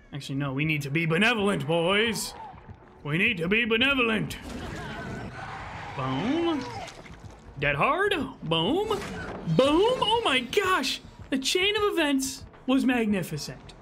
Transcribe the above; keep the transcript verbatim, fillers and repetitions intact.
Actually, no, we need to be benevolent, boys. We need to be benevolent. Boom. Dead hard. Boom. Boom. Oh my gosh. The chain of events was magnificent.